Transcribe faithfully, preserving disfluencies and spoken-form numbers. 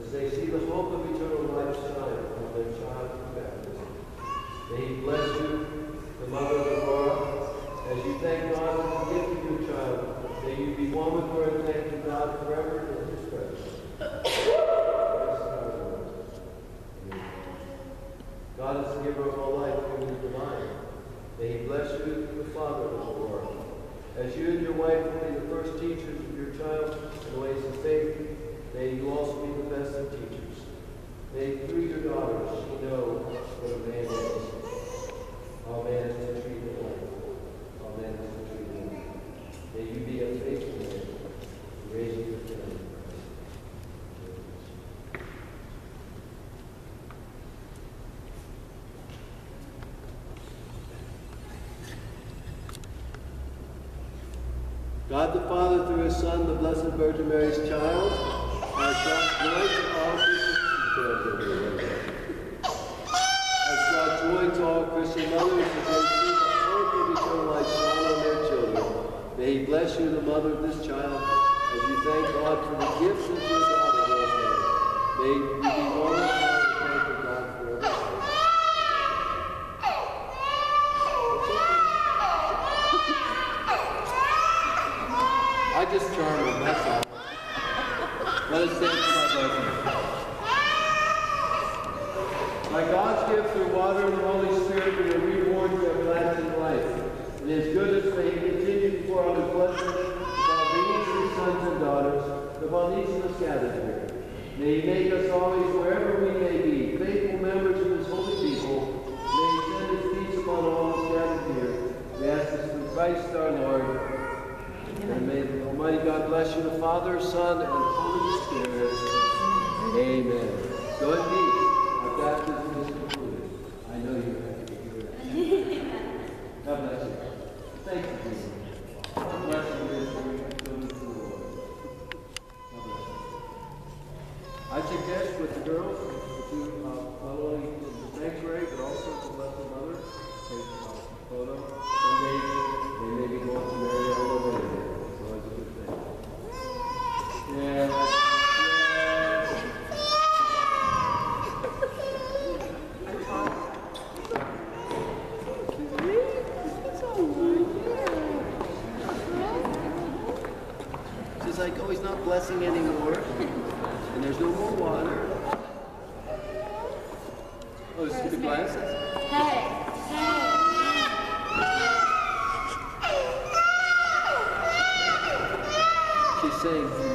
as they see the hope of eternal life shine on their child in baptism. May He bless you, the mother of Aurora, as you thank God for the gift of your child. May you be one with her and thanking God forever in His presence. God is the giver of all life, who is divine. May He bless you, the father of Aurora. As you and your wife will be the first teachers of your child in the ways of faith, may you also be the best of teachers. May through your daughters she know what a man is. All man is to treat the wife. All man is to treat the woman. May you be a faithful man, raising your family. God the Father, through His Son, the Blessed Virgin Mary's child, has brought joy to all Christian has brought joy to all Christian mothers as they see the hope of eternal life shine on their children. May He bless you, the mother of this child, as you thank God for the gifts of your daughter, Rosemary. May you be glorified and thankful God forever. I just charm him, that's all. Let us stand for my blessing. By God's gift through water and the Holy Spirit, we are reborn to everlasting life. In His goodness, may He continue to pour out His blessings upon these His sons and daughters, upon each of us gathered here. May He make us always, wherever we may be, faithful members of His holy people. May He send His peace upon all us gathered here. We ask this through Christ our Lord. And may the Almighty God bless you, the Father, Son, and Holy Spirit. Amen. Go in peace. Our baptism is concluded. I know you're happy to hear that. God bless you. Thank you, Jesus. God bless you as we go to the Lord. God bless you. I suggest with the girls, if you uh, not only in the sanctuary, but also the Blessed Mother, take a photo. Someday they may be going to marry all over again. Yeah. She's like, oh, he's not blessing anymore. And there's no more water. Oh, it's the glasses? Hey. She's saying,